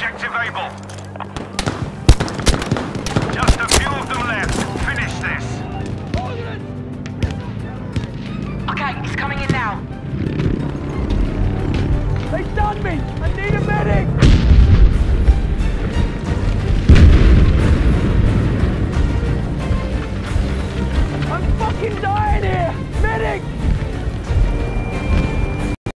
Objective able. Just a few of them left. Finish this. Okay, it's coming in now. They done me!